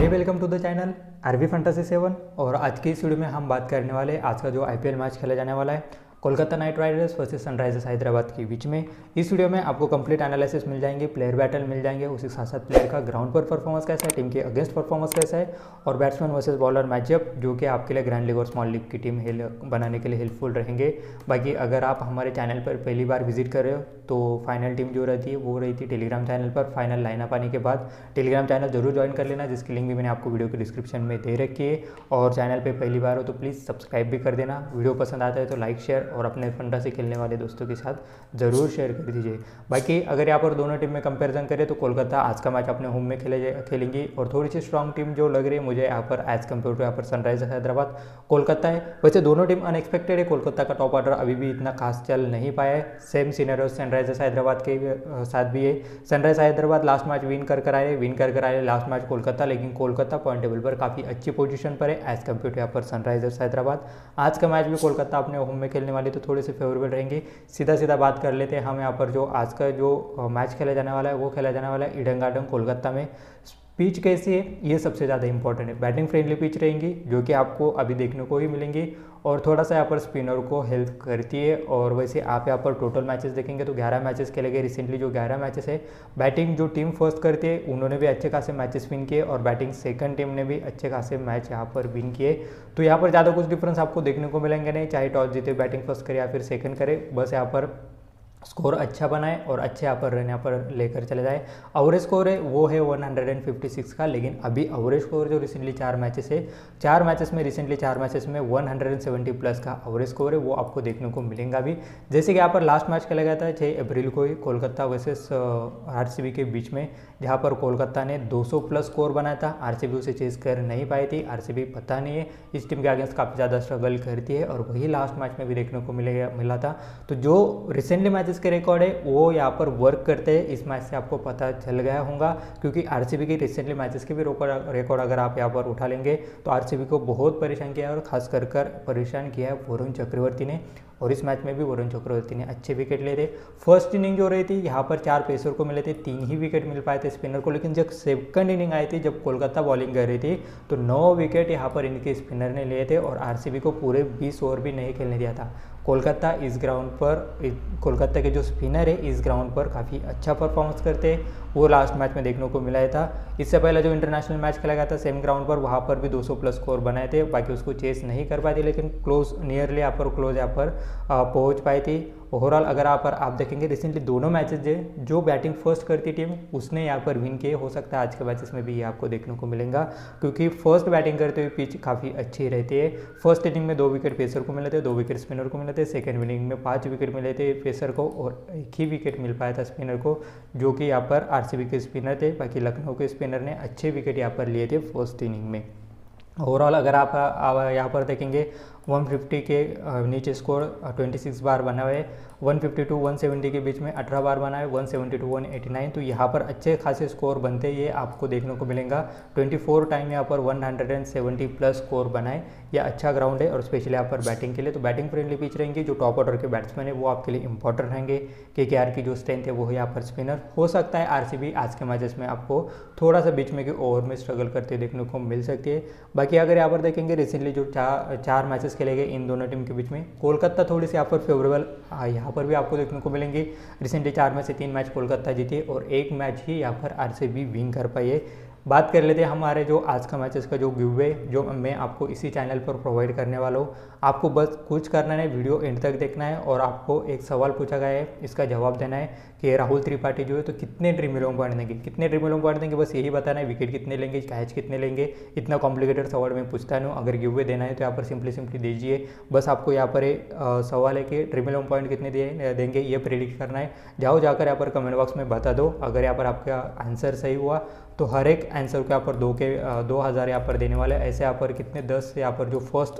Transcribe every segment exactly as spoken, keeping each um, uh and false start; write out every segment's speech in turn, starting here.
Hey welcome to the channel RV fantasy seven. और आज की इस वीडियो में हम बात करने वाले आज का जो आईपीएल मैच खेला जाने वाला है Kolkata Knight Riders versus Sunrisers Hyderabad के बीच में। इस वीडियो में आपको कंप्लीट एनालिसिस मिल जाएंगे, प्लेयर बैटल मिल जाएंगे, उसी साथ साथ प्लेयर का ग्राउंड पर परफॉर्मेंस कैसा है, टीम के अगेंस्ट परफॉर्मेंस कैसा है और बैट्समैन वर्सेस बॉलर मैचअप जो कि आपके लिए ग्रैंड लीग और स्मॉल लीग की टीम हेल बनाने के लिए हेल्पफुल रहेंगे। बाकी अगर आप हमारे चैनल पर पहली बार विजिट कर रहे हो तो फाइनल टीम जो रहती है वो रही थी टेलीग्राम चैनल पर। फाइनल लाइनअप आने के बाद टेलीग्राम चैनल जरूर ज्वाइन कर लेना, जिसकी लिंक भी मैंने आपको वीडियो के डिस्क्रिप्शन में दे रखी है। और चैनल पे पहली बार हो तो प्लीज़ सब्सक्राइब भी कर देना। वीडियो पसंद आता है तो लाइक शेयर और अपने फंटासी खेलने वाले दोस्तों के साथ ज़रूर शेयर कर दीजिए। बाकी अगर यहाँ पर दोनों टीम में कंपैरिजन करें तो कोलकाता आज का मैच अपने होम में खेले खेलेंगी और थोड़ी सी स्ट्रांग टीम जो लग रही है मुझे यहाँ पर एज कम्पेयर टू यहाँ पर सनराइजर्स हैदराबाद कोलकाता है। वैसे दोनों टीम अनएक्सपेक्टेड है, कोलकाता का टॉप ऑर्डर अभी भी इतना खास चल नहीं पाया है। सेम सिनेरियो सनराइजर्स हैदराबाद के साथ भी है। Sunrisers Hyderabad last match win कर कर आए विन कर कर आए लास्ट मैच कोलकाता, लेकिन कोलकाता पॉइंट टेबल पर काफ़ी अच्छी पोजीशन पर है एज कम्पेयर टू यहाँ पर सनराइजर्स हैदराबाद। आज का मैच भी कोलकाता अपने होम में खेलने वाली तो थोड़े से फेवरेबल रहेंगे। सीधा सीधा बात कर लेते हैं हम यहाँ पर जो आज का जो मैच खेला जाने वाला है वो खेला जाने वाला है ईडन गार्डन कोलकाता में। पिच कैसी है ये सबसे ज़्यादा इंपॉर्टेंट है। बैटिंग फ्रेंडली पिच रहेंगी जो कि आपको अभी देखने को ही मिलेंगी और थोड़ा सा यहाँ पर स्पिनर को हेल्प करती है। और वैसे आप यहाँ पर टोटल मैचेस देखेंगे तो ग्यारह मैचेस खेले गए रिसेंटली। जो ग्यारह मैचेस है बैटिंग जो टीम फर्स्ट करती है उन्होंने भी अच्छे खासे मैचेस विन किए और बैटिंग सेकंड टीम ने भी अच्छे खासे मैच यहाँ पर विन किए। तो यहाँ पर ज़्यादा कुछ डिफरेंस आपको देखने को मिलेंगे नहीं, चाहे टॉस जीते बैटिंग फर्स्ट करे या फिर सेकंड करे, बस यहाँ पर स्कोर अच्छा बनाए और अच्छे यहाँ पर रन यहाँ पर लेकर चले जाए। एवरेज स्कोर है वो है एक सौ छप्पन का, लेकिन अभी एवरेज स्कोर जो रिसेंटली चार मैचेस है चार मैचेस में रिसेंटली चार मैचेस में एक सौ सत्तर प्लस का एवरेज स्कोर है वो आपको देखने को मिलेगा अभी। जैसे कि यहाँ पर लास्ट मैच खेला गया था छह अप्रैल को ही कोलकाता वर्सेस आरसीबी के बीच में, जहाँ पर कोलकाता ने दो सौ प्लस स्कोर बनाया था। आरसीबी उसे चेज कर नहीं पाई थी। आरसीबी पता नहीं है इस टीम के अगेंस्ट काफ़ी ज़्यादा स्ट्रगल करती है और वही लास्ट मैच में भी देखने को मिलेगा मिला था। तो जो रिसेंटली मैच के रिकॉर्ड है वो यहाँ पर वर्क करते हैं, इस मैच से आपको पता चल गया होगा। क्योंकि आरसीबी की रिसेंटली मैचेस के भी रिकॉर्ड अगर आप यहाँ पर उठा लेंगे तो आरसीबी को बहुत परेशान किया है और खास कर कर परेशान किया है वरुण चक्रवर्ती ने। और इस मैच में भी वरुण चक्रवर्ती ने अच्छे विकेट लिए थे। फर्स्ट इनिंग जो रही थी यहाँ पर चार पेसर को मिले थे, तीन ही विकेट मिल पाए थे स्पिनर को, लेकिन जब सेकंड इनिंग आई थी जब कोलकाता बॉलिंग कर रही थी तो नौ विकेट यहाँ पर इनके स्पिनर ने लिए थे और आरसीबी को पूरे बीस ओवर भी नहीं खेलने दिया था। कोलकाता इस ग्राउंड पर कोलकाता के जो स्पिनर है इस ग्राउंड पर काफ़ी अच्छा परफॉर्मेंस करते हैं, वो लास्ट मैच में देखने को मिला था। इससे पहले जो इंटरनेशनल मैच खेला गया था सेम ग्राउंड पर वहाँ पर भी दो सौ प्लस स्कोर बनाए थे, बाकी उसको चेस नहीं कर पाई थी, लेकिन क्लोज नियरली यहाँ पर क्लोज यहाँ पर पहुँच पाई थी। ओवरऑल अगर आप पर आप देखेंगे रिसेंटली दोनों मैचेस जो जो बैटिंग फर्स्ट करती टीम उसने यहाँ पर विन किए। हो सकता है आज के मैचेस में भी ये आपको देखने को मिलेगा क्योंकि फर्स्ट बैटिंग करते हुए पिच काफ़ी अच्छी रहती है। फर्स्ट इनिंग में दो विकेट पेसर को मिले थे, दो विकेट स्पिनर को मिले थे। सेकेंड इनिंग में पाँच विकेट मिले थे पेसर को और एक ही विकेट मिल पाया था स्पिनर को जो कि यहाँ पर आरसीबी के स्पिनर थे। बाकी लखनऊ के स्पिनर ने अच्छे विकेट यहाँ पर लिए थे फर्स्ट इनिंग में। ओवरऑल अगर आप, आप यहाँ पर देखेंगे एक सौ पचास के नीचे स्कोर छब्बीस बार बना हुआ है, एक सौ बावन टू एक सौ सत्तर के बीच में अठारह बार बना है, एक सौ सत्तर टू एक सौ नवासी। तो यहाँ पर अच्छे खासे स्कोर बनते ये आपको देखने को मिलेगा। चौबीस टाइम यहाँ पर एक सौ सत्तर प्लस स्कोर बनाए, यह अच्छा ग्राउंड है और स्पेशली यहाँ पर बैटिंग के लिए तो बैटिंग फ्रेंडली पिच रहेंगी। जो टॉप ऑर्डर के बैट्समैन है वो आपके लिए इंपॉर्टेंट रहेंगे। केकेआर की जो स्ट्रेंथ है वो है यहाँ पर स्पिनर। हो सकता है आरसीबी आज के मैचेस में आपको थोड़ा सा बीच में कि ओवर में स्ट्रगल करते देखने को मिल सकती है। बाकी अगर यहाँ पर देखेंगे रिसेंटली जो चार चार मैचेस खेले गए इन दोनों टीम के बीच में कोलकाता थोड़ी सी यहाँ पर फेवरेबल यहाँ पर भी आपको देखने को मिलेंगी। रिसेंटली चार में से तीन मैच कोलकाता जीती और एक मैच ही यहाँ पर आरसीबी विन कर पाई है। बात कर लेते हैं हमारे जो आज का मैचेस का जो गिवअवे जो मैं आपको इसी चैनल पर प्रोवाइड करने वाला हूँ। आपको बस कुछ करना है, वीडियो एंड तक देखना है और आपको एक सवाल पूछा गया है इसका जवाब देना है कि राहुल त्रिपाठी जो है तो कितने ड्रीम इलेवन पॉइंट देंगे कितने ड्रीम इलेवन पॉइंट देंगे, बस यही बताना है। विकेट कितने लेंगे, कैच कितने लेंगे, इतना कॉम्प्लिकेटेड सवाल मैं पूछता नहीं हूँ। अगर गिवअवे देना है तो यहाँ पर सिंपली सिंपली दीजिए। बस आपको यहाँ पर सवाल है कि ड्रीम इलेवन पॉइंट कितने दिए देंगे ये प्रेडिक्ट करना है। जाओ जाकर यहाँ पर कमेंट बॉक्स में बता दो। अगर यहाँ पर आपका आंसर सही हुआ तो हर एक आंसर को यहाँ पर दो के दो हज़ार यहाँ पर देने वाले। ऐसे यहाँ पर कितने दस यहाँ पर जो फर्स्ट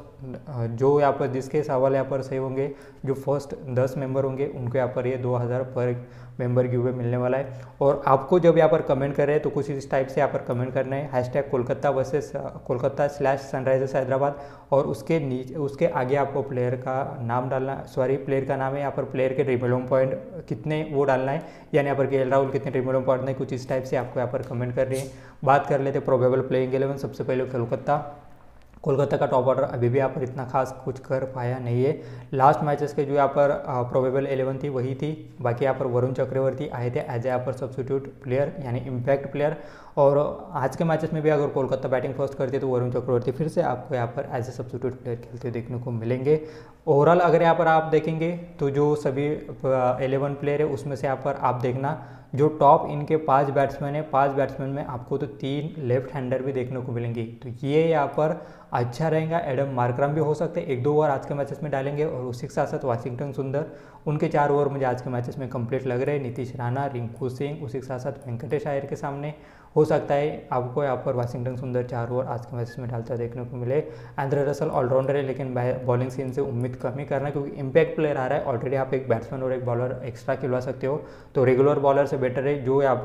जो यहाँ पर जिसके सवाल यहाँ पर सही होंगे जो फर्स्ट दस मेंबर होंगे उनको यहाँ पर ये दो हज़ार पर मेंबर गिव अवे मिलने वाला है। और आपको जब यहाँ पर कमेंट कर रहे हैं तो कुछ इस टाइप से यहाँ पर कमेंट करना है, hashtag Kolkata versus Kolkata slash Sunrisers Hyderabad, और उसके नीचे उसके आगे आपको प्लेयर का नाम डालना, सॉरी प्लेयर का नाम है, यहाँ पर प्लेयर के ड्रीम इलेवन पॉइंट कितने वो डालना है, यानी यहाँ पर के एल राहुल कितने ड्रीम इलेवन पॉइंट नहीं, कुछ इस टाइप से आपको यहाँ पर कमेंट कर रही है। बात कर लेते प्रोबेबल प्लेइंग इलेवन। सबसे पहले कोलकाता कोलकाता का टॉप ऑर्डर अभी भी यहाँ पर इतना खास कुछ कर पाया नहीं है। लास्ट मैचेस के जो यहाँ पर प्रोबेबल इलेवन थी वही थी। बाकी यहाँ पर वरुण चक्रवर्ती आए थे एज ए यहाँ पर सब्स्टिट्यूट प्लेयर यानी इम्पैक्ट प्लेयर, और आज के मैचेस में भी अगर कोलकाता बैटिंग फर्स्ट करती है तो वरुण चक्रवर्ती फिर से आपको यहाँ पर एज ए सब्स्टिट्यूट प्लेयर खेलते देखने को मिलेंगे। ओवरऑल अगर यहाँ पर आप देखेंगे तो जो सभी इलेवन प्लेयर है उसमें से यहाँ पर आप देखना जो टॉप इनके पांच बैट्समैन है, पांच बैट्समैन में आपको तो तीन लेफ्ट हैंडर भी देखने को मिलेंगे, तो ये यहाँ पर अच्छा रहेगा। एडम मार्करम भी हो सकते हैं, एक दो ओवर आज के मैचेस में डालेंगे, और उसी के साथ साथ वाशिंगटन सुंदर, उनके चार ओवर मुझे आज के मैचेस में कंप्लीट लग रहे हैं। नीतीश राणा, रिंकू सिंह, उसी के साथ साथ वेंकटेश अय्यर के सामने हो सकता है आपको यहाँ पर वाशिंगटन सुंदर चार ओवर आज के मैचेस में डालता देखने को मिले। आंद्रे रसल ऑलराउंडर है, लेकिन बॉलिंग सीन से उम्मीद कम ही करना है क्योंकि इम्पैक्ट प्लेयर आ रहा है। ऑलरेडी आप एक बैट्समैन और एक बॉलर एक्स्ट्रा खिलवा सकते हो, तो रेगुलर बॉलर से बेटर है जो यहाँ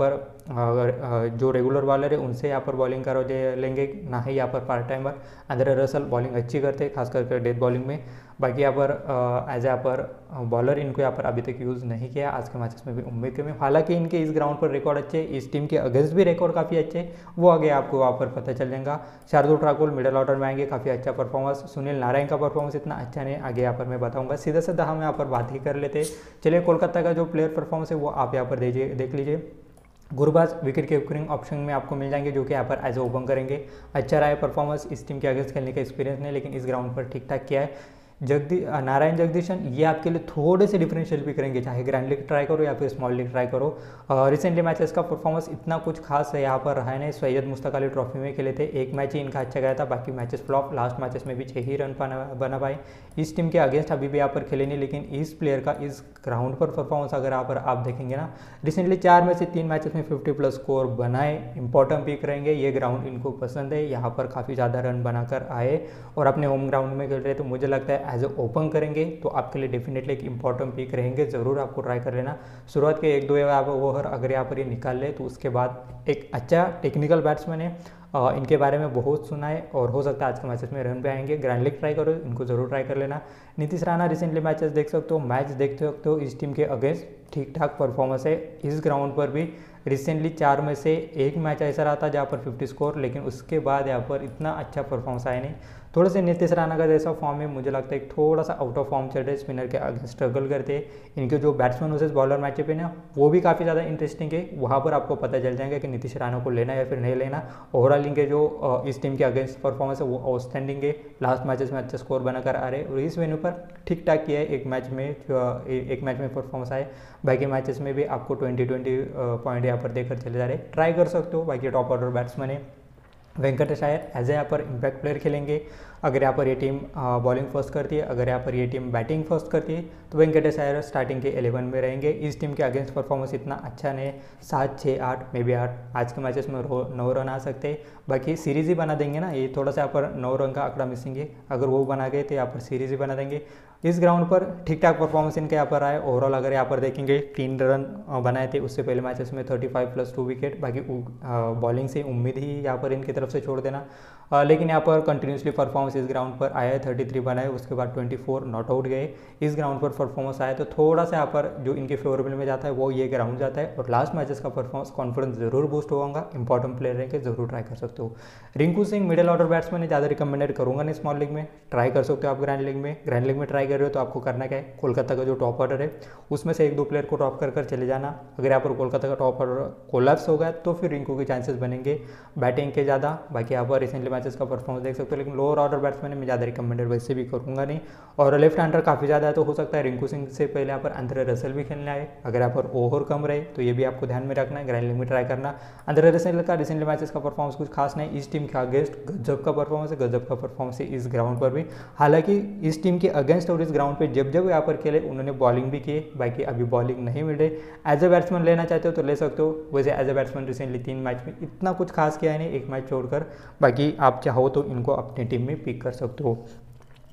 पर जो रेगुलर बॉलर है उनसे यहाँ पर बॉलिंग करो लेंगे, ना ही यहाँ पर part timer. Andre Russell bowling अच्छी करते हैं, खास करके डेथ बॉलिंग में। बाकी यहाँ पर एज यहाँ पर बॉलर इनको यहाँ पर अभी तक यूज़ नहीं किया, आज के मैचेस में भी उम्मीद कमी। हालांकि इनके इस ग्राउंड पर रिकॉर्ड अच्छे, इस टीम के अगेंस्ट भी रिकॉर्ड काफ़ी अच्छे, वो आगे आपको वहाँ पर पता चल जाएगा। शार्दुल ठाकुर मिडिल ऑर्डर में आएंगे, काफ़ी अच्छा परफॉर्मेंस। सुनील नारायण का परफॉर्मेंस इतना अच्छा नहीं, आगे यहाँ पर मैं बताऊँगा। सीधा सीधा हम यहाँ पर बात ही कर लेते। चलिए कोलकाता का जो प्लेयर परफॉर्मेंस है वो आप यहाँ पर दीजिए देख लीजिए। गुरबाज विकेट कीपिंग ऑप्शन में आपको मिल जाएंगे जो कि यहाँ पर एज ए ओपन करेंगे। अच्छा रहा है परफॉर्मेंस, इस टीम के अगेंस्ट खेलने का एक्सपीरियंस नहीं, लेकिन इस ग्राउंड पर ठीक ठाक किया है। जगदी नारायण जगदीशन ये आपके लिए थोड़े से डिफरेंशियल भी करेंगे, चाहे ग्रैंड लीग ट्राई करो या फिर स्मॉल लीग ट्राई करो। रिसेंटली मैचेस का परफॉर्मेंस इतना कुछ खास है यहाँ पर रहा है नहीं। सैयद मुश्ताक अली ट्रॉफी में खेले थे, एक मैच ही इनका अच्छा गया था, बाकी मैचेस फ्लॉप। लास्ट मैचेस में भी छः ही रन बना पाए। इस टीम के अगेंस्ट अभी भी यहाँ पर खेले नहीं, लेकिन इस प्लेयर का इस ग्राउंड पर परफॉर्मेंस अगर यहाँ पर आप देखेंगे ना, रिसेंटली चार में से तीन मैचेस में फिफ्टी प्लस स्कोर बनाए। इंपॉर्टेंट पिक रहेंगे, ये ग्राउंड इनको पसंद है, यहाँ पर काफ़ी ज़्यादा रन बनाकर आए और अपने होम ग्राउंड में खेल रहे, तो मुझे लगता है एज ए ओपन करेंगे तो आपके लिए डेफिनेटली एक इंपॉर्टेंट पिक रहेंगे। जरूर आपको ट्राई कर लेना। शुरुआत के एक दो ओवर अगर यहाँ पर ये निकाल ले तो उसके बाद एक अच्छा टेक्निकल बैट्समैन है, इनके बारे में बहुत सुना है और हो सकता है आज के मैचेस में रन पे आएंगे। ग्रैंड लीग ट्राई करो, इनको जरूर ट्राई कर लेना। नीतीश राणा रिसेंटली मैचेस देख सकते हो, मैच देख सकते हो, इस टीम के अगेंस्ट ठीक ठाक परफॉर्मेंस है। इस ग्राउंड पर भी रिसेंटली चार में से एक मैच ऐसा रहा था जहाँ पर फिफ्टी स्कोर, लेकिन उसके बाद यहाँ पर इतना अच्छा परफॉर्मेंस आया नहीं। थोड़े से नीतीश राणा का जैसा फॉर्म है, मुझे लगता है थोड़ा सा आउट ऑफ फॉर्म चल रहे, स्पिनर के आगे स्ट्रगल करते हैं। इनके जो बैट्समैन वर्सेस बॉलर मैचअप है ना, वो भी काफ़ी ज़्यादा इंटरेस्टिंग है। वहाँ पर आपको पता चल जाएगा कि नीतीश राणा को लेना या फिर नहीं लेना। ओवरऑल इनके जो इस टीम के अगेंस्ट परफॉर्मेंस है वो आउटस्टैंडिंग है, लास्ट मैचेस में अच्छा स्कोर बनाकर आ रहे हैं और इस वेन्यू पर ठीक ठाक किया है। एक मैच में एक मैच में परफॉर्मेंस आए, बाकी मैचेस में भी आपको ट्वेंटी ट्वेंटी पॉइंट यहाँ पर देकर चले जा रहे हैं। ट्राई कर सकते हो। बाकी टॉप ऑर्डर बैट्समैन है वेंकटेश अय्यर, एज ए यहाँ पर इम्पैक्ट प्लेयर खेलेंगे। अगर यहाँ पर ये टीम बॉलिंग फर्स्ट करती है, अगर यहाँ पर ये टीम बैटिंग फर्स्ट करती है तो वेंकटेश अय्यर स्टार्टिंग के इलेवन में रहेंगे। इस टीम के अगेंस्ट परफॉर्मेंस इतना अच्छा नहीं, सात छः आठ मे बी आठ आज के मैचेस में नौ रन आ सकते हैं। बाकी सीरीज़ ही बना देंगे ना, ये थोड़ा सा यहाँ पर नौ रन का आंकड़ा मिसिंग है, अगर वो बना गए तो यहाँ पर सीरीज़ ही बना देंगे। इस ग्राउंड पर ठीक ठाक परफॉर्मेंस इनके यहाँ पर आए। ओवरऑल अगर यहाँ पर देखेंगे तीन रन बनाए थे उससे पहले मैचेस में, thirty five plus two wicket. बाकी बॉलिंग से उम्मीद ही यहाँ पर इनकी तरफ से छोड़ देना, आ, लेकिन यहाँ पर कंटिन्यूसली परफॉर्मेंस इस ग्राउंड पर आया है। थर्टी थ्री बनाए, उसके बाद ट्वेंटी फोर नॉट आउट गए। इस ग्राउंड पर परफॉर्मेंस आया तो थोड़ा सा यहाँ पर जो इनके फेवरेबल में जाता है वो ये ग्राउंड जाता है और लास्ट मैचेस का परफॉर्मेंस कॉन्फिडेंस जरूर बूस्ट होगा। इंपॉर्टेंट प्लेयर रहेंगे, जरूर ट्राई कर सकते हो। Rinku Singh middle order batsman है, ज़्यादा रिकमेंडेड करूंगा नहीं स्मॉल लीग में, ट्राई कर सकते हो आप ग्रैंड लीग में। ग्रैंड लीग में ट्राई कर रहे हो तो आपको करना क्या है, कोलकाता का जो टॉप ऑर्डर है उसमें से एक दो प्लेयर को टॉप कर कर चले जाना। अगर यहाँ पर कोलकाता का टॉप ऑर्डर कोलैप्स होगा तो फिर रिंकू के चांसेस बनेंगे बैटिंग के ज़्यादा। बाकी यहाँ पर रिसेंटली मैचेस का परफॉर्मेंस देख सकते हो, लेकिन लोअर ऑर्डर बैट्समैन में ज़्यादा रिकमेंडेड वैसे भी करूँगा नहीं। और लेफ्ट हैंडर काफ़ी ज़्यादा है तो हो सकता है रिंकू सिंह से पहले यहाँ पर आंद्रे रसल भी खेलने आए। अगर यहाँ पर ओवर कम रहे तो ये भी आपको ध्यान में रखना है, ग्रैंड लीग में ट्राई करना। आंद्रे रसल का रिसेंटली मैचेस का परफॉर्मेंस कुछ खास नहीं, इस टीम के अगेंस्ट गजब का परफॉर्मेंस है, गजब का परफॉर्मेंस है इस ग्राउंड पर भी। हालांकि इस टीम के अगेंस्ट और इस ग्राउंड पर जब जब यहाँ पर खेले उन्होंने बॉलिंग भी की, बाकी अभी बॉलिंग नहीं मिल रही। एज ए बैट्समैन लेना चाहते हो तो ले सकते हो, वैसे एज ए बैट्समैन रिसेंटली तीन मैच में इतना कुछ खास किया है नहीं, एक मैच छोड़कर। बाकी आप चाहो तो इनको अपनी टीम में पिक कर सकते हो।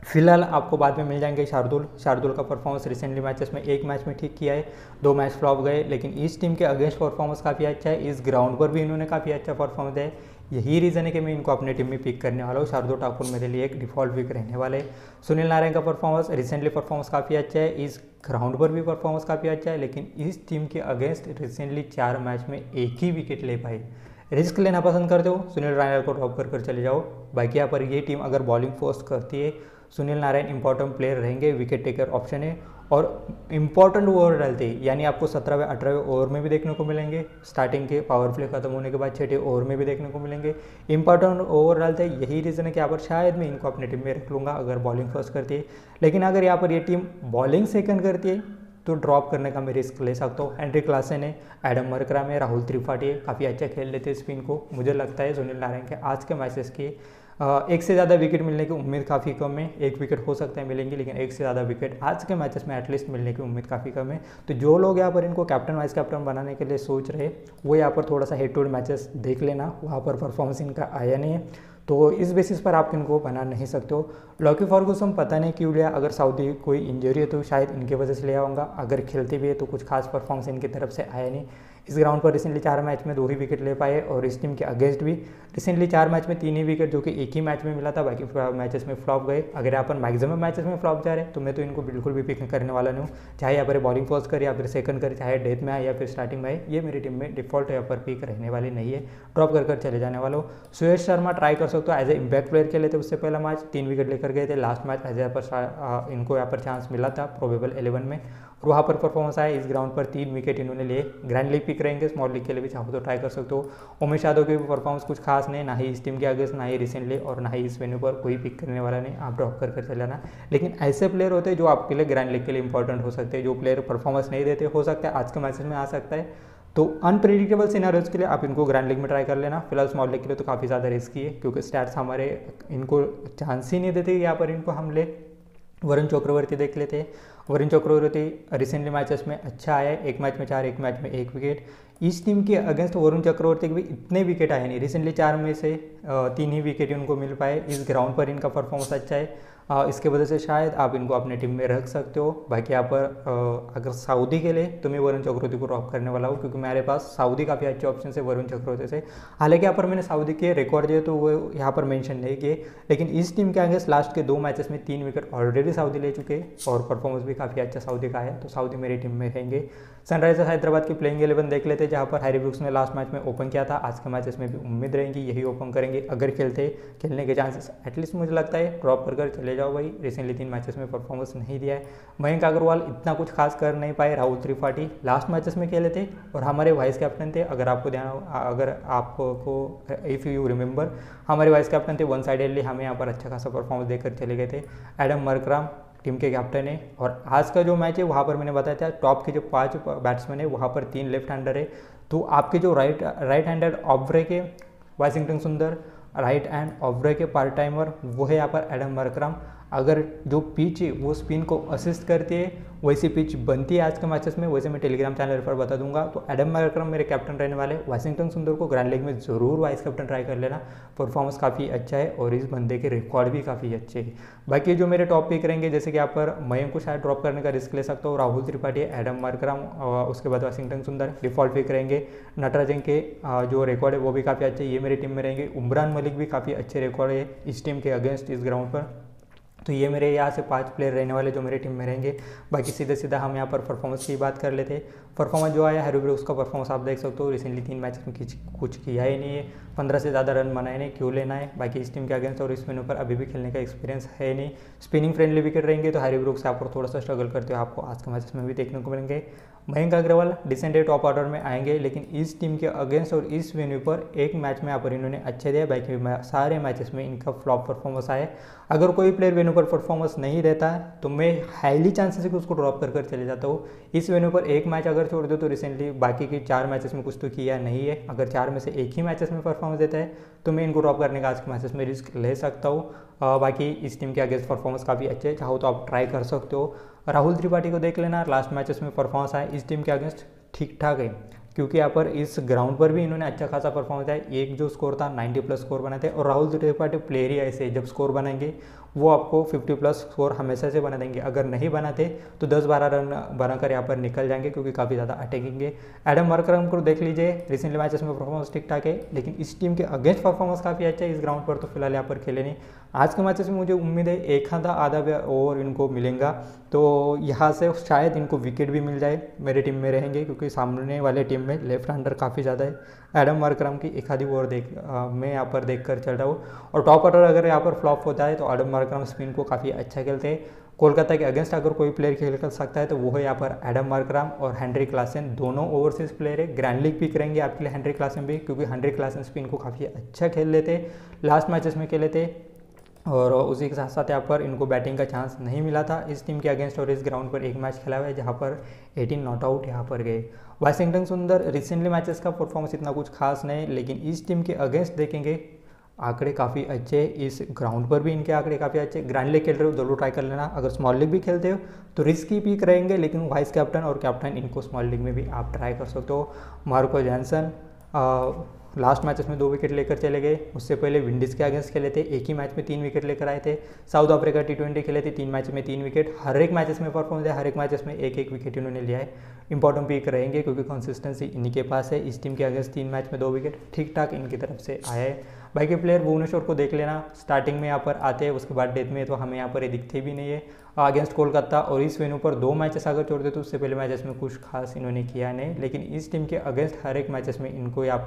फिलहाल आपको बाद में मिल जाएंगे शार्दुल। शार्दुल का परफॉर्मेंस रिसेंटली मैचेस में एक मैच में ठीक किया है, दो मैच फ्लॉप गए, लेकिन इस टीम के अगेंस्ट परफॉर्मेंस काफ़ी अच्छा है। इस ग्राउंड पर भी इन्होंने काफ़ी अच्छा परफॉर्मेंस है। यही रीज़न है कि मैं इनको अपने टीम में पिक करने वाला हूँ। शार्दुल ठाकुर मेरे लिए एक डिफॉल्ट पिक रहने वाले। सुनील नारायण का परफॉर्मेंस रिसेंटली परफॉर्मेंस काफ़ी अच्छा है, इस ग्राउंड पर भी परफॉर्मेंस काफ़ी अच्छा है, लेकिन इस टीम के अगेंस्ट रिसेंटली चार मैच में एक ही विकेट ले पाए। रिस्क लेना पसंद करते हो, सुनील नारायण को ड्रॉप कर कर चले जाओ। बाकी यहाँ पर ये टीम अगर बॉलिंग फोर्स करती है, सुनील नारायण इंपॉर्टेंट प्लेयर रहेंगे, विकेट टेकर ऑप्शन है और इंपॉर्टेंट ओवर डालते हैं, यानी आपको सत्रहवें अठारहवें ओवर में भी देखने को मिलेंगे, स्टार्टिंग के पावर प्ले खत्म होने के बाद छठे ओवर में भी देखने को मिलेंगे। इंपॉर्टेंट ओवर डालते हैं, यही रीज़न है कि यहाँ पर शायद मैं इनको अपनी टीम में रख लूँगा अगर बॉलिंग फर्स्ट करती है। लेकिन अगर यहाँ पर ये टीम बॉलिंग सेकंड करती है तो ड्रॉप करने का मैं रिस्क ले सकता हूँ। एंड्रे क्लासन है, एडम मरकराम है, राहुल त्रिपाठी है, काफ़ी अच्छा खेल लेते हैं स्पिन को। मुझे लगता है सुनील नारायण के आज के मैचेस की एक से ज़्यादा विकेट मिलने की उम्मीद काफ़ी कम है। एक विकेट हो सकता है मिलेंगी, लेकिन एक से ज़्यादा विकेट आज के मैचेस में एटलीस्ट मिलने की उम्मीद काफ़ी कम है। तो जो लोग यहाँ पर इनको कैप्टन वाइस कैप्टन बनाने के लिए सोच रहे वो यहाँ पर थोड़ा सा हेड टू हेड मैचेस देख लेना, वहाँ पर परफॉर्मेंस इनका आया नहीं है, तो इस बेसिस पर आप इनको बना नहीं सकते हो। लॉकी फर्गूसन पता नहीं क्यों लिया, अगर सऊदी कोई इंजरी है तो शायद इनके वजह से ले आऊँगा। अगर खेलते भी है तो कुछ खास परफॉर्मेंस इनकी तरफ से आया नहीं। इस ग्राउंड पर रिसेंटली चार मैच में दो ही विकेट ले पाए और इस टीम के अगेंस्ट भी रिसेंटली चार मैच में तीन ही विकेट, जो कि एक ही मैच में मिला था, बाकी मैचेस में फ्लॉप गए। अगर यहाँ पर मैक्सिमम मैचेस में फ्लॉप जा रहे हैं तो मैं तो इनको बिल्कुल भी पिक करने वाला नहीं हूँ, चाहे यहाँ पर बॉलिंग फर्स्ट करे या फिर सेकंड करे, चाहे डेथ में आए या फिर स्टार्टिंग में आए, ये मेरी टीम में डिफॉल्ट यहाँ पर पिक रहने वाली नहीं है, ड्रॉप कर कर चले जाने वाला हूँ। सुयश शर्मा ट्राई कर सकते हो, एज ए इम्पैक्ट प्लेयर खेले थे, उससे पहला मैच तीन विकेट लेकर गए थे, लास्ट मैच एज यहाँ पर इनको यहाँ पर चांस मिला था प्रोबेबल इलेवन में और वहाँ पर परफॉर्मेंस आया। इस ग्राउंड पर तीन विकेट इन्होंने लिए। ग्रैंड लीग पिक रहेंगे, स्मॉल लीग के लिए भी चाहो तो ट्राई कर सकते हो। उमेश यादव की भी परफॉर्मेंस कुछ खास नहीं, ना ही इस टीम के अगेंस्ट, ना ही रिसेंटली और ना ही इस वेन्यू पर कोई पिक करने वाला नहीं, आप ड्रॉप कर कर चले जाना। लेकिन ऐसे प्लेयर होते हैं जो आपके लिए ग्रैंड लीग के लिए इंपॉर्टेंट हो सकते हैं। जो प्लेयर परफॉर्मेंस नहीं देते, हो सकता है आज के मैचेस में आ सकता है, तो अनप्रेडिक्टेबल सिनारियोज के लिए आप इनको ग्रैंड लीग में ट्राई कर लेना। फिलहाल स्मॉल लीग के लिए तो काफ़ी ज़्यादा रिस्की है, क्योंकि स्टैट्स हमारे इनको चांस ही नहीं देते यहाँ पर इनको हम ले। वरुण चक्रवर्ती देख लेते हैं। वरुण चक्रवर्ती रिसेंटली मैचेस में अच्छा आया है, एक मैच में चार, एक मैच में एक विकेट। इस टीम के अगेंस्ट वरुण चक्रवर्ती के भी इतने विकेट आए नहीं, रिसेंटली चार में से तीन ही विकेट उनको मिल पाए। इस ग्राउंड पर इनका परफॉर्मेंस अच्छा है, इसके वजह से शायद आप इनको अपने टीम में रख सकते हो। बाकी यहाँ पर अगर सऊदी के लिए तो मैं वरुण चक्रवर्ती को ड्रॉप करने वाला हूँ, क्योंकि मेरे पास सऊदी काफ़ी अच्छे ऑप्शन है वरुण चक्रवर्ती से। हालांकि यहाँ पर मैंने सऊदी के रिकॉर्ड दिए तो वो यहाँ पर मेंशन नहीं किए, लेकिन इस टीम के अगेंस्ट लास्ट के दो मैचेस में तीन विकेट ऑलरेडी सऊदी ले चुके हैं और परफॉर्मेंस भी काफ़ी अच्छा सऊदी का है, तो सऊदी मेरी टीम में रहेंगे। सनराइजर्स हैदराबाद की प्लेइंग इलेवन देख लेते हैं, जहाँ पर हैरी ब्रुक्स ने लास्ट मैच में ओपन किया था। आज के मैचेस में भी उम्मीद रहेंगी यही ओपन करेंगे, अगर खेलते खेलने के चांसेस एटलीस्ट मुझे लगता है ड्रॉप कर कर चले जाओ भाई। रिसेंटली तीन मैचेस में परफॉर्मेंस नहीं दिया है। मयंक अग्रवाल इतना कुछ खास कर नहीं पाए। राहुल त्रिपाठी लास्ट मैचेस में खेले थे और हमारे वाइस कैप्टन थे। अगर आपको ध्यान अगर आपको इफ़ यू रिमेंबर, हमारे वाइस कैप्टन थे, वन साइडेडली हमें यहाँ पर अच्छा खासा परफॉर्मेंस देकर चले गए थे। एडम मरकराम टीम के कैप्टन है और आज का जो मैच है वहाँ पर मैंने बताया था टॉप के जो पांच बैट्समैन है वहाँ पर तीन लेफ्ट हैंडर है, तो आपके जो right right handed off break है Washington Sundar, right hand off break के पार्ट टाइमर वो है यहाँ पर एडम मरकराम। अगर जो पिच है वो स्पिन को असिस्ट करती है, वैसी पिच बनती है आज के मैचेस में, वैसे मैं टेलीग्राम चैनल पर बता दूंगा। तो एडम मरकरम मेरे कैप्टन रहने वाले। वाशिंगटन सुंदर को ग्रैंड लीग में जरूर वाइस कैप्टन ट्राई कर लेना, परफॉर्मेंस काफ़ी अच्छा है और इस बंदे के रिकॉर्ड भी काफ़ी अच्छे हैं। बाकी जो मेरे टॉप पिक रहेंगे, जैसे कि यहाँ पर मयंक को शायद ड्रॉप करने का रिस्क ले सकता हूँ, राहुल त्रिपाठी, एडम मरकरम, उसके बाद वाशिंगटन सुंदर डिफॉल्ट पिक रहेंगे। नटराजन के जो रिकॉर्ड है वो भी काफ़ी अच्छे, ये मेरी टीम में रहेंगे। उमरान मलिक भी काफ़ी अच्छे रिकॉर्ड है इस टीम के अगेंस्ट इस ग्राउंड पर। तो ये मेरे यहाँ से पांच प्लेयर रहने वाले जो मेरी टीम में रहेंगे। बाकी सीधे सीधा हम यहाँ पर परफॉर्मेंस की बात कर लेते हैं। परफॉर्मेंस जो आया हैरी ब्रुक्स का परफॉर्मेंस आप देख सकते हो, रिसेंटली तीन मैच में कुछ कुछ किया ही नहीं है, पंद्रह से ज़्यादा रन बनाए नहीं, क्यों लेना है। बाकी इस टीम के अगेंस्ट और इस मेनू पर अभी भी खेलने का एक्सपीरियंस है नहीं। स्पिनिंग फ्रेंडली विकेट रहेंगे तो हैरी ब्रुक्स यहाँ पर थोड़ा सा स्ट्रगल करते हो, आपको आज के मैचेस में भी देखने को मिलेंगे। Mayank Agarwal decent top order में आएंगे, लेकिन इस टीम के अगेंस्ट और इस वेन्यू पर एक मैच में यहाँ पर इन्होंने अच्छे दिए, बाकी सारे मैचेस में इनका फ्लॉप परफॉर्मेंस आए। अगर कोई प्लेयर वेन्यू पर परफॉर्मेंस नहीं देता है तो मैं हाईली चांसेस है कि उसको ड्रॉप कर कर चले जाता हूँ। इस वेन्यू पर एक मैच अगर छोड़ दो तो रिसेंटली बाकी के चार मैचेस में कुछ तो किया नहीं है। अगर चार में से एक ही मैचेस में परफॉर्मेंस देता है तो मैं इनको ड्रॉप करने का आज के मैचेस में रिस्क ले सकता हूँ। बाकी इस टीम के अगेंस्ट परफॉर्मेंस काफ़ी अच्छे है, चाहो तो आप ट्राई कर सकते हो। राहुल त्रिपाठी को देख लेना, लास्ट मैचेस में परफॉर्मेंस आए इस टीम के अगेंस्ट ठीक ठाक है, क्योंकि यहाँ पर इस ग्राउंड पर भी इन्होंने अच्छा खासा परफॉर्मेंस दिया है। एक जो स्कोर था नाइन्टी प्लस स्कोर बनाए थे, और राहुल त्रिपाठी प्लेयर ही ऐसे जब स्कोर बनाएंगे वो आपको फिफ्टी प्लस स्कोर हमेशा से बना देंगे। अगर नहीं बनाते तो दस बारह रन बनाकर यहाँ पर निकल जाएंगे, क्योंकि काफ़ी ज़्यादा अटैकिंग है। एडम मार्करम को देख लीजिए, रिसेंटली मैचेस में परफॉर्मेंस ठीक ठाक है, लेकिन इस टीम के अगेंस्ट परफॉर्मेंस काफ़ी अच्छा है। इस ग्राउंड पर तो फिलहाल यहाँ पर खेले नहीं। आज के मैचेस में मुझे उम्मीद है एक आधा आधा ओवर इनको मिलेगा, तो यहाँ से शायद इनको विकेट भी मिल जाए, मेरे टीम में रहेंगे, क्योंकि सामने वाले टीम में लेफ्ट हैंडर काफ़ी ज़्यादा है। एडम मार्करम की एक आधी ओवर देख आ, मैं यहाँ पर देख कर चल रहा हूँ। और टॉप ऑर्डर अगर यहाँ पर फ्लॉप होता है तो एडम मार्करम स्पिन को काफ़ी अच्छा खेलते हैं। कोलकाता के अगेंस्ट अगर कोई प्लेयर खेल कर सकता है तो वो है यहाँ पर एडम मार्करम और हेनरी क्लासन, दोनों ओवरसीज प्लेयर है। ग्रैंड लीग पिक रहेंगे आपके लिए हेनरी क्लासन भी, क्योंकि हेनरी क्लासन स्पिन को काफ़ी अच्छा खेल लेते, लास्ट मैचेस में खेले थे। और उसी के साथ साथ यहाँ पर इनको बैटिंग का चांस नहीं मिला था इस टीम के अगेंस्ट, और इस ग्राउंड पर एक मैच खेला हुआ है जहाँ पर अठारह नॉट आउट यहाँ पर गए। वाशिंगटन सुंदर रिसेंटली मैचेस का परफॉर्मेंस इतना कुछ खास नहीं, लेकिन इस टीम के अगेंस्ट देखेंगे आंकड़े काफ़ी अच्छे, इस ग्राउंड पर भी इनके आंकड़े काफ़ी अच्छे। ग्रैंड लीग खेल रहे हो जरूर ट्राई कर लेना, अगर स्मॉल लीग भी खेलते हो तो रिस्की पिक रहेंगे, लेकिन वाइस कैप्टन और कैप्टन इनको स्मॉल लीग में भी आप ट्राई कर सकते हो। मार्को जॉनसन लास्ट मैचेस में दो विकेट लेकर चले गए, उससे पहले विंडीज़ के अगेंस्ट खेले थे, एक ही मैच में तीन विकेट लेकर आए थे। साउथ अफ्रीका टी ट्वेंटी खेले थे, तीन मैच में तीन विकेट, हर एक मैचेस में परफॉर्मेंस है, हर एक मैचेस में एक एक विकेट इन्होंने लिया है। इंपॉर्टेंट पिक रहेंगे क्योंकि कंसिस्टेंसी इन्हीं के पास है। इस टीम के अगेंस्ट तीन मैच में दो विकेट ठीक ठाक इनकी तरफ से आया है। बाकी प्लेयर भुवनेश्वर को देख लेना, स्टार्टिंग में यहाँ पर आते हैं, उसके बाद डेथ में तो हमें यहाँ पर ये दिखते भी नहीं है। अगेंस्ट कोलकाता और इस वेन्यू पर दो मैचेस अगर छोड़ दे तो उससे पहले मैचेस में कुछ खास इन्होंने किया नहीं, लेकिन इस टीम के अगेंस्ट हर एक मैचेस में इनको यहाँ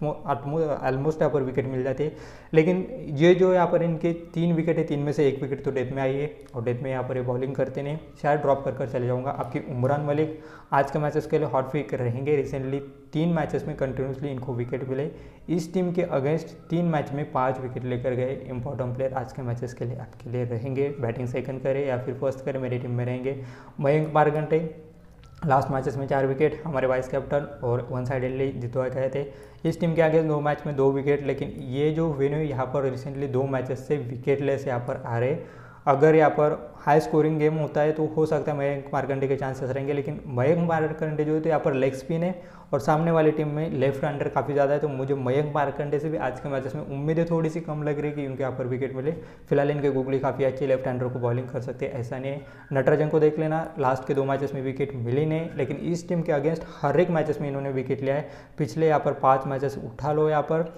पर ऑलमोस्ट यहाँ पर विकेट मिल जाती है। लेकिन ये जो यहाँ पर इनके तीन विकेट है, तीन में से एक विकेट तो डेथ में आई है, और डेथ में यहाँ पर ये बॉलिंग करते नहीं, शायद ड्रॉप कर कर चले जाऊँगा। आपकी उमरान मलिक आज के मैचेस के लिए हॉट पिक रहेंगे, रिसेंटली तीन मैचेस में कंटिन्यूसली इनको विकेट मिले। इस टीम के अगेंस्ट तीन मैच में पाँच विकेट लेकर गए इंपॉर्टेंट प्लेयर आज के मैचेस के लिए आपके लिए रहेंगे। बैटिंग सेकंड करे या फिर फर्स्ट करे, मेरी टीम में रहेंगे। मयंक मार्कंडे लास्ट मैचेस में चार विकेट, हमारे वाइस कैप्टन और वन साइडेडली जितवा गए थे। इस टीम के आगे दो मैच में दो विकेट, लेकिन ये जो वेन्यू यहाँ पर रिसेंटली दो मैचेस से विकेटलेस यहाँ पर आ रहे। अगर यहाँ पर हाई स्कोरिंग गेम होता है तो हो सकता है मयंक मार्कंडे के चांसेस रहेंगे, लेकिन मयंक मार्कंडे जो है तो यहाँ पर लेग स्पिन है और सामने वाली टीम में लेफ्ट हैंडर काफ़ी ज़्यादा है, तो मुझे मयंक मार्कंडे से भी आज के मैचेस में उम्मीदें थोड़ी सी कम लग रही है कि उनके यहाँ पर विकेट मिले। फिलहाल इनके गुगली काफ़ी अच्छी, लेफ्ट हैंडर को बॉलिंग कर सकते हैं ऐसा नहीं है। नटराजन को देख लेना, लास्ट के दो मैचेस में विकेट मिली नहीं, लेकिन इस टीम के अगेंस्ट हर एक मैचेस में इन्होंने विकेट लिया है। पिछले यहाँ पर पाँच मैचेस उठा लो, यहाँ पर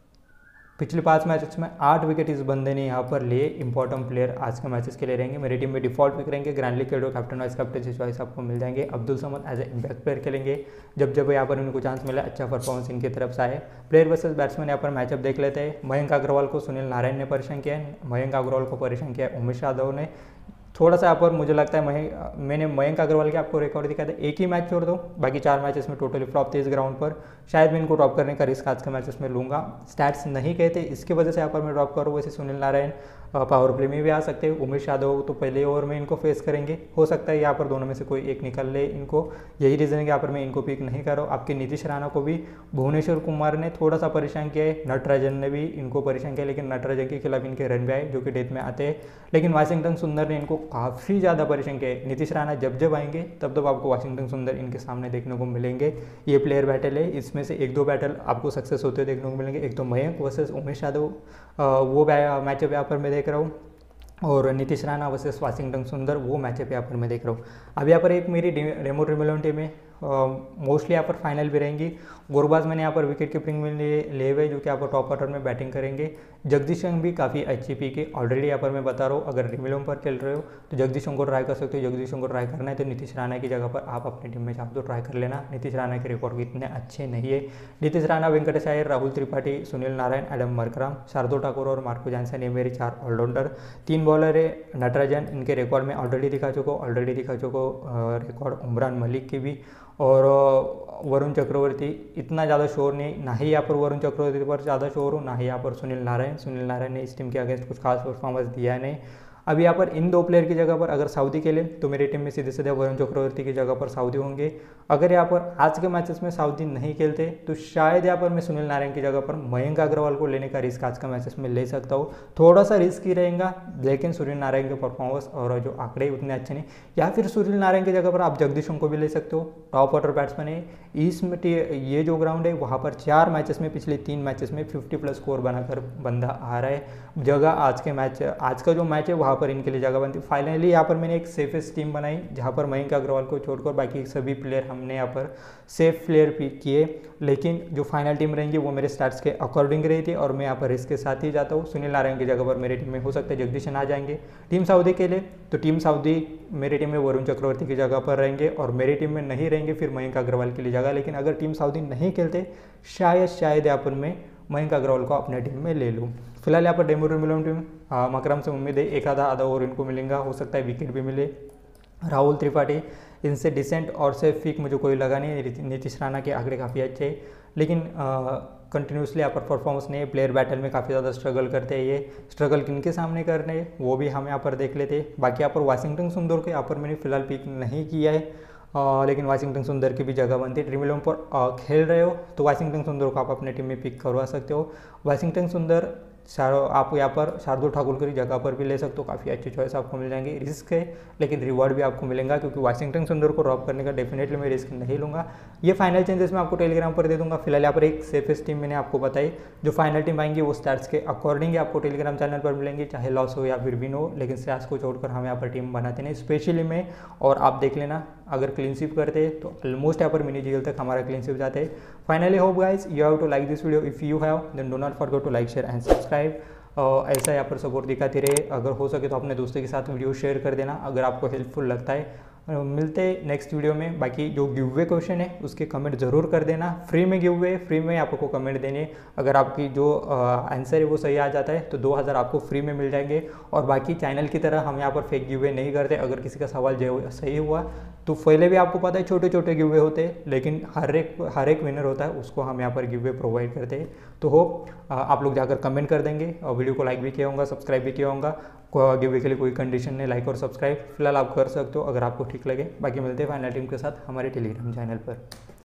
पिछले पांच मैचेस में आठ विकेट इस बंदे ने यहाँ पर लिए। इंपॉर्टेंट प्लेयर आज के मैचेस के लिए रहेंगे। मेरी टीम में डिफॉल्ट पिक रहेंगे, ग्रैंड लीग खेलो, कैप्टन वाइस कैप्टन से चॉइस आपको मिल जाएंगे। Abdul Samad as a impact player खेलेंगे, जब जब यहाँ पर उनको चांस मिला अच्छा परफॉर्मेंस इनकी तरफ से आए। प्लेयर वर्सेस बैट्समैन यहाँ पर मैचअप देख लेते हैं। मयंक अग्रवाल को सुनील नारायण ने परेशान किया है, मयंक अग्रवाल को परेशान किया है उमेश यादव ने। थोड़ा सा यहाँ पर मुझे लगता है मयंक मैंने मयंक अग्रवाल के आपको रिकॉर्ड दिखाया था, एक ही मैच छोड़ दो, बाकी चार मैचेस में टोटली फ्लॉप थे इस ग्राउंड पर। शायद मैं इनको ड्रॉप करने का रिस्क आज के मैचेस में लूँगा, स्टैट्स नहीं कहते इसकी वजह से यहाँ पर मैं ड्रॉप करूँ। वैसे सुनील नारायण पावर प्ले में भी आ सकते हैं, उमेश यादव तो पहले ओवर में इनको फेस करेंगे, हो सकता है यहाँ पर दोनों में से कोई एक निकल ले इनको, यही रीज़न है कि यहाँ पर मैं इनको पिक नहीं कर रहा हूँ। आपके नीतीश राणा को भी भुवनेश्वर कुमार ने थोड़ा सा परेशान किया है, नटराजन ने भी इनको परेशान किया, लेकिन नटराजन के खिलाफ इनके रन भी आए जो कि डेथ में आते हैं। लेकिन वाशिंगटन सुंदर ने इनको काफ़ी ज़्यादा परेशान किया है। नीतीश राणा जब जब आएंगे तब तब आपको वाशिंगटन सुंदर इनके सामने देखने को मिलेंगे। ये प्लेयर बैटल है, इसमें से एक दो बैटल आपको सक्सेस होते हुए देखने को मिलेंगे। एक तो मयंक वर्सेस उमेश यादव, वो मैचअप यहाँ पर मैं देख रहा हूँ, और नीतीश राणा वर्सेस वाशिंगटन सुंदर वो मैचअप यहाँ पर मैं देख रहा हूँ। अब यहाँ पर एक मेरी रेमो ड्रीमलोन टीम है, मोस्टली यहाँ पर फाइनल भी रहेंगी। गुरबाज मैंने यहाँ पर विकेट कीपिंग में ले हुए जो कि यहाँ पर टॉप ऑर्डर में बैटिंग करेंगे। जगदीश सिंह भी काफ़ी अच्छी पिक है, ऑलरेडी यहाँ पर मैं बता रहा हूँ। अगर ड्रीमलोन पर खेल रहे हो तो जगदीश सिंह को ट्राई कर सकते हो। जगदीश सिंह को ट्राई करना है तो नीतीश राणा की जगह पर आप अपनी टीम में चाहो तो ट्राई कर लेना। नीतीश राणा के रिकॉर्ड इतने अच्छे नहीं है। नीतीश राणा, वेंकटेश अय्यर, राहुल त्रिपाठी, सुनील नारायण, एडम मार्करम, शार्दुल ठाकुर और मार्को जॉनसन, ये मेरे चार ऑलराउंडर। तीन बॉलर है नटराजन, इनके रिकॉर्ड में ऑलरेडी दिखा चुको ऑलरेडी दिखा चुको रिकॉर्ड उमरान मलिक की भी, और वरुण चक्रवर्ती इतना ज़्यादा शोर नहीं, ना ही यहाँ पर वरुण चक्रवर्ती पर ज़्यादा शोर हो, ना ही यहाँ पर सुनील नारायण। सुनील नारायण ने इस टीम के अगेंस्ट कुछ खास परफॉर्मेंस दिया नहीं। अभी यहाँ पर इन दो प्लेयर की जगह पर अगर साउदी खेले तो मेरी टीम में सीधे सीधे वरुण चक्रवर्ती की जगह पर साउदी होंगे। अगर यहाँ पर आज के मैचेस में साउदी नहीं खेलते तो शायद यहाँ पर मैं सुनील नारायण की जगह पर मयंक अग्रवाल को लेने का रिस्क आज का मैचेस में ले सकता हूँ। थोड़ा सा रिस्क ही रहेगा, लेकिन सुनील नारायण के परफॉर्मेंस और जो आंकड़े उतने अच्छे नहीं। या फिर सुनील नारायण की जगह पर आप जगदीशों को भी ले सकते हो, टॉप ऑर्डर बैट्समैन है। इस ये जो ग्राउंड है वहाँ पर चार मैचेस में पिछले तीन मैचेस में फिफ्टी प्लस स्कोर बनाकर बंदा आ रहा है। जगह आज के मैच आज का जो मैच है वहाँ पर इनके लिए जगह बनती। फाइनली यहाँ पर मैंने एक सेफेस्ट टीम बनाई जहाँ पर मयंक अग्रवाल को छोड़कर बाकी सभी प्लेयर हमने यहाँ पर सेफ प्लेयर पिक किए, लेकिन जो फाइनल टीम रहेंगी वो मेरे स्टार्ट्स के अकॉर्डिंग रही थी और मैं यहाँ पर इसके साथ ही जाता हूँ। सुनील नारायण की जगह पर मेरी टीम में हो सकता है जगदीशन आ जाएंगे। टीम साउदी के लिए तो टीम साउदी मेरी टीम में वरुण चक्रवर्ती की जगह पर रहेंगे और मेरी टीम में नहीं रहेंगे फिर मयंक अग्रवाल के लिए जगह। लेकिन अगर टीम साउदी नहीं खेलते शायद शायद यहाँ पर मैं मयंक अग्रवाल को अपने टीम में ले लूँ। फिलहाल यहाँ पर डेमो मिलोन टीम मकरम से उम्मीद है एक आधा आधा ओवर इनको मिलेगा, हो सकता है विकेट भी मिले। राहुल त्रिपाठी इनसे डिसेंट और सेफ पिक मुझे कोई लगा नहीं। नीतीश राणा के आंकड़े काफ़ी अच्छे हैं, लेकिन कंटिन्यूसली यहाँ पर परफॉर्मेंस नहीं है। प्लेयर बैटल में काफ़ी ज़्यादा स्ट्रगल करते हैं। ये स्ट्रगल किन के सामने करने हैं वो भी हम यहाँ पर देख लेते हैं। बाकी यहाँ पर वाशिंगटन सुंदर के यहाँ पर मैंने फिलहाल पिक नहीं किया है, आ, लेकिन वाशिंगटन सुंदर की भी जगह बनती है। ड्रीम इलेवन पर आ, खेल रहे हो तो वाशिंगटन सुंदर को आप अपने टीम में पिक करवा सकते हो। वाशिंगटन सुंदर आप यहाँ पर शार्दुल ठाकुर की जगह पर भी ले सकते हो, काफ़ी अच्छी चॉइस आपको मिल जाएंगी। रिस्क है लेकिन रिवॉर्ड भी आपको मिलेगा, क्योंकि वाशिंगटन सुंदर को ड्रॉप करने का डेफिनेटली मैं रिस्क नहीं लूँगा। ये फाइनल चेंजेस मैं आपको टेलीग्राम पर दे दूंगा। फिलहाल यहाँ पर एक सेफेस्ट टीम मैंने आपको बताई। जो फाइनल टीम आएंगी वो स्टार्स के अकॉर्डिंग आपको टेलीग्राम चैनल पर मिलेंगे, चाहे लॉस हो या फिर विन हो। लेकिन स्टार्स को छोड़कर हम यहाँ पर टीम बनाते नहीं, स्पेशली मैं। और आप देख लेना अगर क्लीन स्वीप करते हैं तो ऑलमोस्ट यहाँ पर मिनी जीएल तक हमारा क्लीन स्वीप जाते हैं। Finally hope guys you have to like this video. If you have then do not forget to like share and subscribe. ऐसा यहाँ पर सपोर्ट दिखाती रहे। अगर हो सके तो अपने दोस्तों के साथ वीडियो शेयर कर देना अगर आपको हेल्पफुल लगता है। मिलते हैं नेक्स्ट वीडियो में। बाकी जो गिव अवे क्वेश्चन है उसके कमेंट जरूर कर देना। फ्री में गिव अवे, फ्री में आपको कमेंट देने। अगर आपकी जो आंसर है वो सही आ जाता है तो दो हज़ार आपको फ्री में मिल जाएंगे। और बाकी चैनल की तरह हम यहाँ पर फेक गिव अवे नहीं करते। अगर किसी का सवाल जो सही हुआ तो पहले भी आपको पता है छोटे छोटे गिव अवे होते हैं, लेकिन हर एक हर एक विनर होता है उसको हम यहाँ पर गिव अवे प्रोवाइड करते हैं। तो होप आप लोग जाकर कमेंट कर देंगे और वीडियो को लाइक भी किया होगा, सब्सक्राइब भी किया होगा। गिव अवे के लिए कोई कंडीशन नहीं, लाइक और सब्सक्राइब फिलहाल आप कर सकते हो अगर आपको ठीक लगे। बाकी मिलते हैं फाइनल टीम के साथ हमारे टेलीग्राम चैनल पर।